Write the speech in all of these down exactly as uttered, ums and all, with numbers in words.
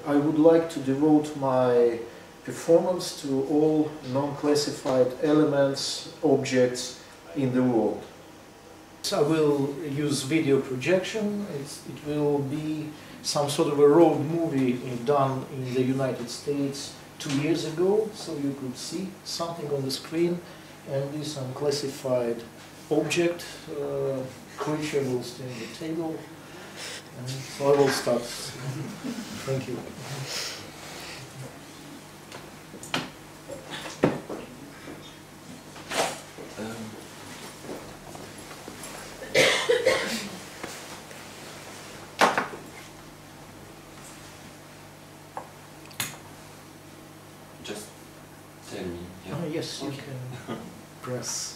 I would like to devote my performance to all non-classified elements, objects in the world. So I will use video projection. It's, it will be some sort of a road movie done in the United States two years ago, so you could see something on the screen, and this unclassified object, uh, creature will stay on the table, and so I will start. Thank you. Just tell me. Yeah. Oh, yes, you Okay. can press.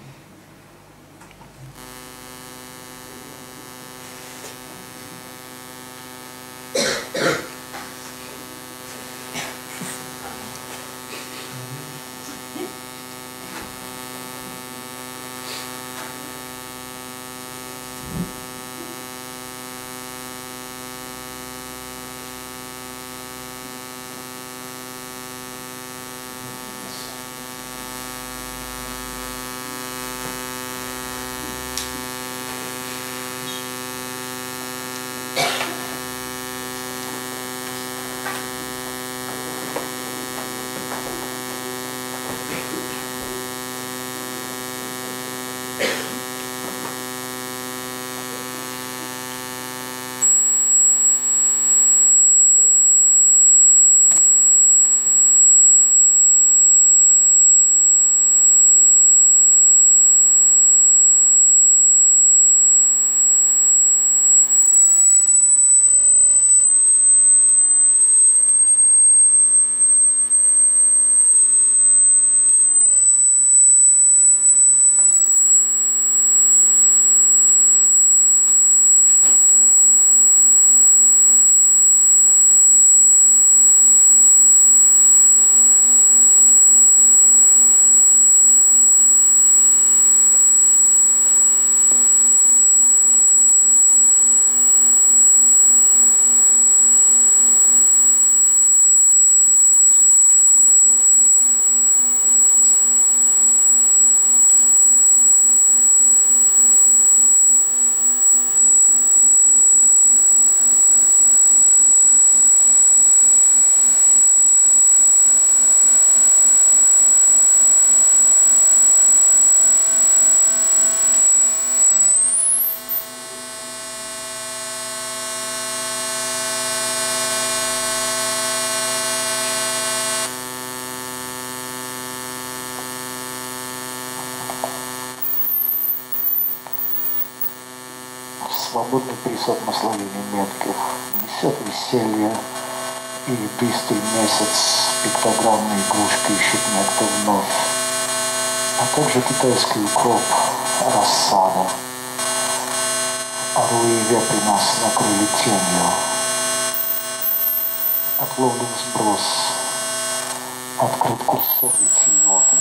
Свободный присот наслоения метких несет веселье, и быстрый месяц пиктограммной игрушки ищет некто вновь, а также китайский укроп, рассада. Орлы и вепри нас накрыли тенью. Отловлен сброс, открыт курсор витиеватый.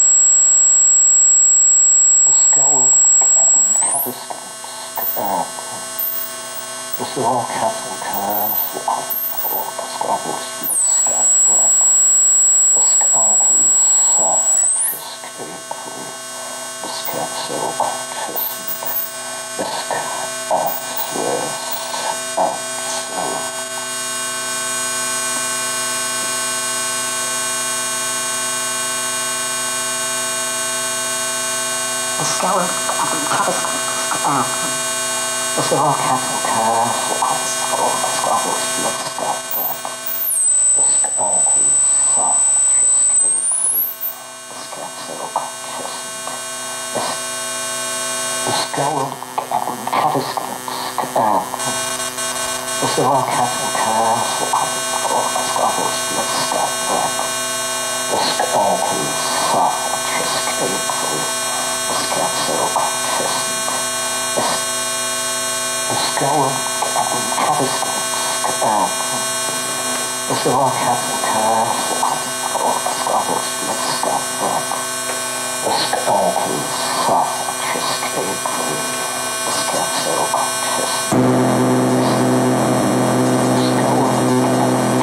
The scoured catastrophes earth. The Sahara cattle curves the scrabbles with scat black. The scoundrels are escape free. The scat so contestant. The scat answers answer. The scoured catastrophes earth. The Sahara cattle curves the scrabbles with scat black. The scoundrels are escape free. The scat so contestant. The scoured catastrophes earth. The Sahara cattle curves the scrabbles with scat black. The scoundrels are escape free. The scat so contestant. The scoured catastrophes earth. The Sahara cattle curves the scrabbles with scat black. The scoundrels are escape free. The scat so contestant. The scoured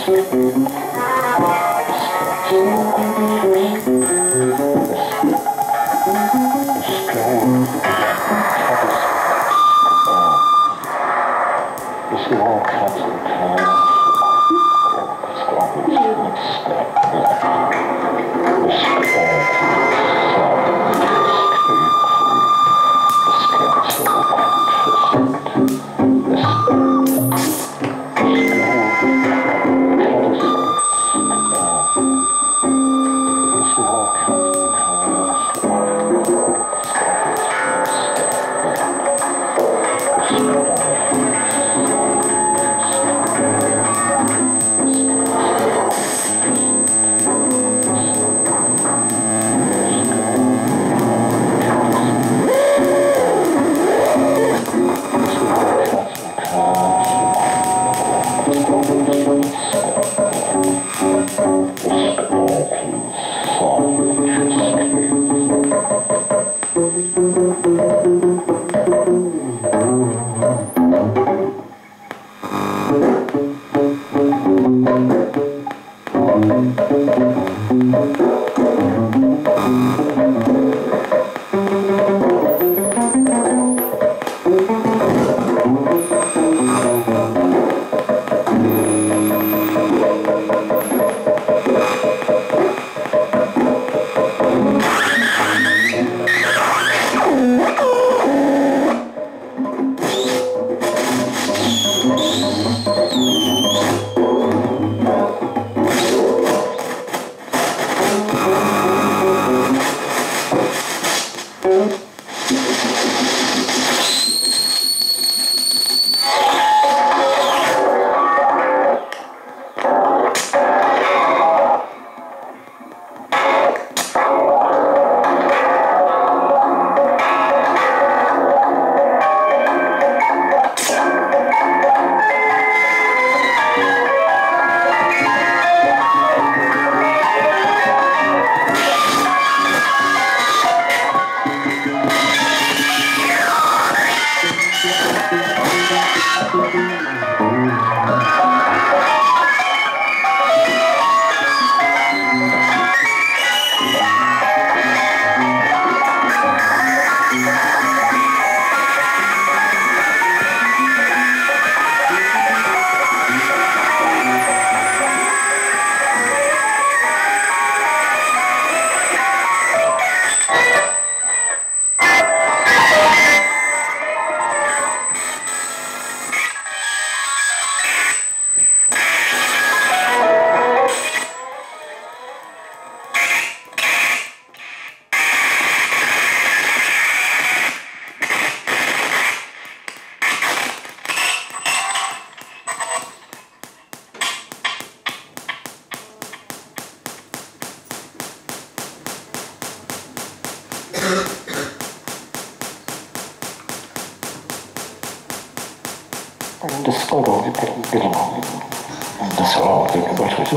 Discover the belong. That's all the what we do.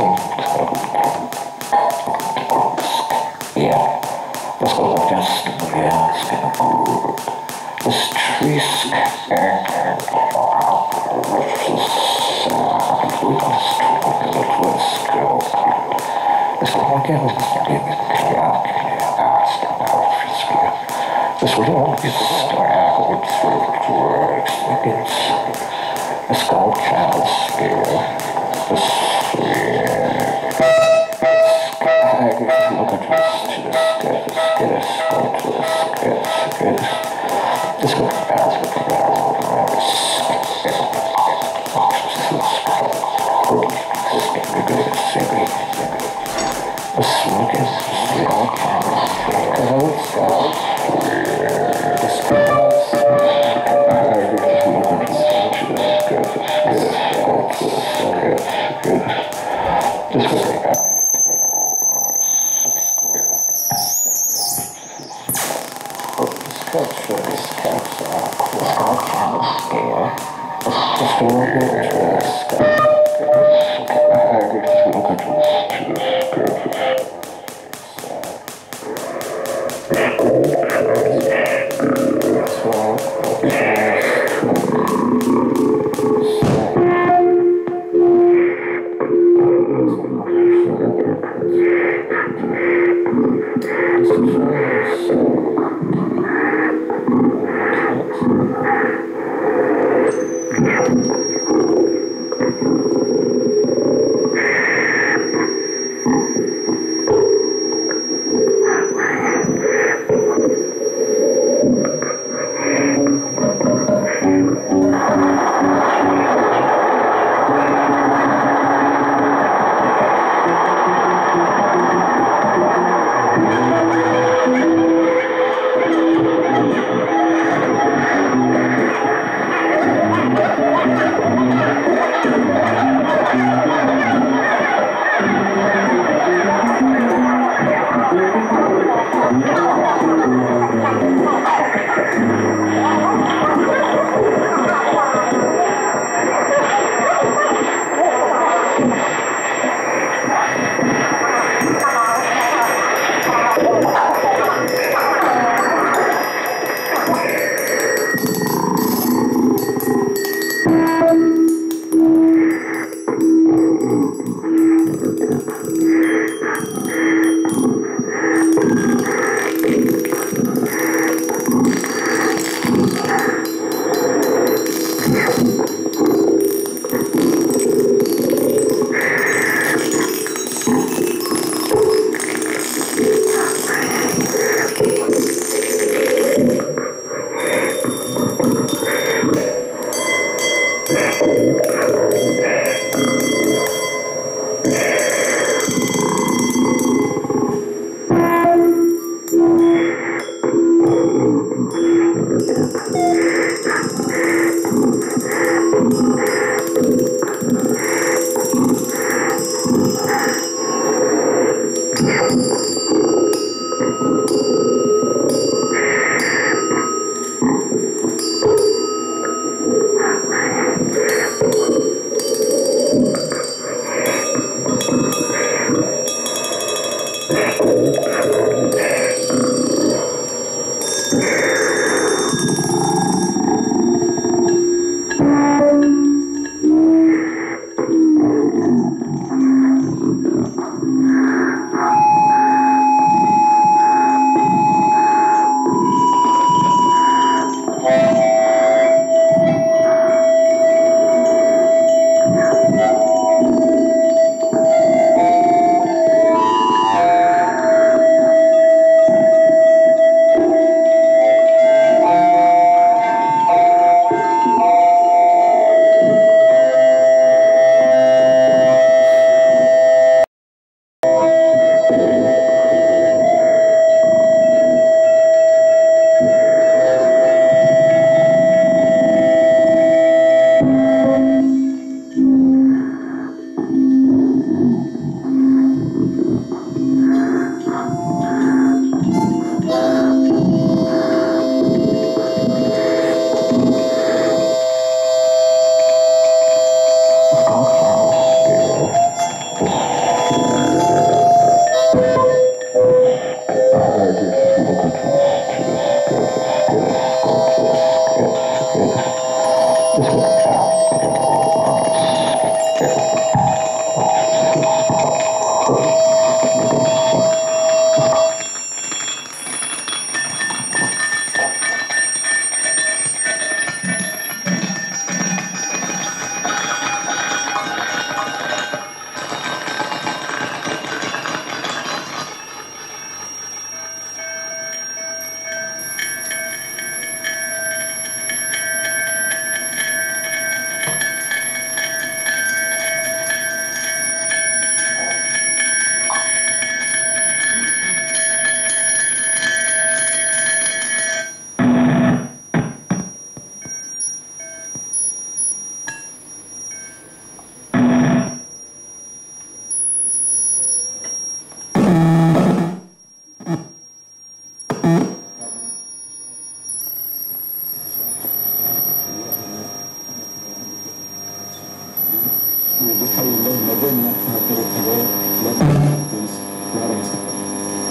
Yeah. That's all just yeah, it's kind of good. The streets and we don't struggle with it was girl. It's all again with the clear this will all be struggled through words against the skull channel sphere. The sphere. I guess look at this to the sketch, sketch, go to the sketch, sketch. Just go past with the barrel around the sketch. The smoke is still coming. The spells. I guess look at this to the sketch, sketch, go to the sketch, sketch. Just go back. Coach.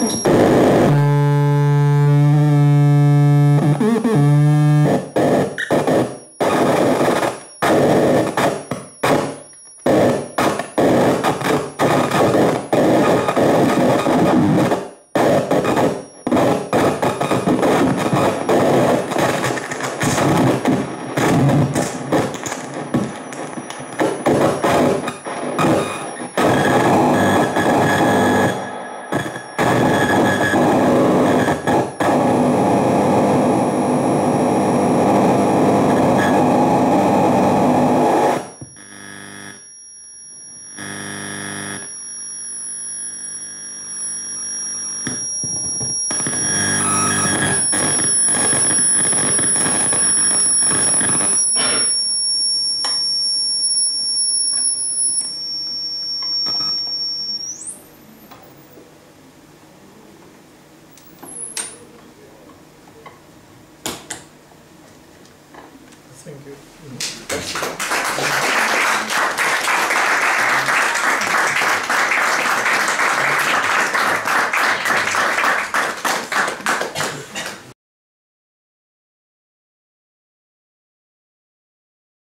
Just